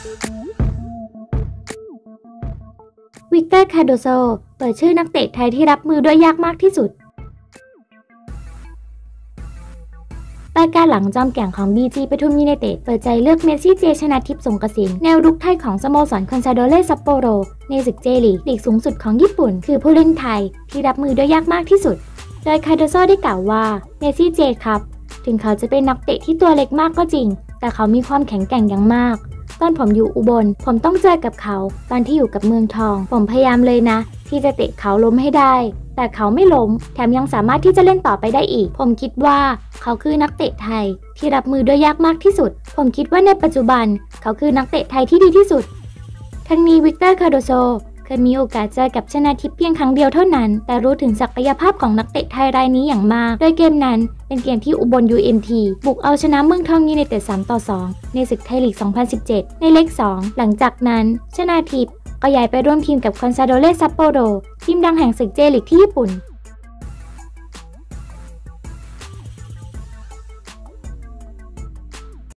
วิกเตอร์ คาร์โดโซเปิดชื่อนักเตะไทยที่รับมือด้วยยากมากที่สุดรายการหลังจอมแก่งของ BG ปทุมยูไนเต็ดเปิดใจเลือกเมสซี่เจชนาทิพย์สงกสินแนวรุกไทยของสโมสรคอนซาโดเรซัปโปโรในศึกเจลีกสูงสุดของญี่ปุ่นคือผู้เล่นไทยที่รับมือด้วยยากมากที่สุดโดยคาร์โดโซได้กล่าวว่าเมสซี่เจครับถึงเขาจะเป็นนักเตะที่ตัวเล็กมากก็จริงแต่เขามีความแข็งแกร่งอย่างมากตอนผมอยู่อุบลผมต้องเจอกับเขาตอนที่อยู่กับเมืองทองผมพยายามเลยนะที่จะเตะเขาล้มให้ได้แต่เขาไม่ล้มแถมยังสามารถที่จะเล่นต่อไปได้อีกผมคิดว่าเขาคือนักเตะไทยที่รับมือด้วยยากมากที่สุดผมคิดว่าในปัจจุบันเขาคือนักเตะไทยที่ดีที่สุดทั้งนี้วิกเตอร์ คาร์โดโซเคยมีโอกาสเจอกับชนาทิพย์เพียงครั้งเดียวเท่านั้นแต่รู้ถึงศักยภาพของนักเตะไทยรายนี้อย่างมากโดยเกมนั้นเป็นเกมที่อุบล UMT บุกเอาชนะเมืองทองยูไนเต็ด 3-2 ในศึกไทยลีก 2017 ในเลข 2 หลังจากนั้นชนาทิพย์ก็ย้ายไปร่วมทีมกับคอนซาโดเรซัปโปโรทีมดังแห่งศึกเจลีกที่ญี่ปุ่น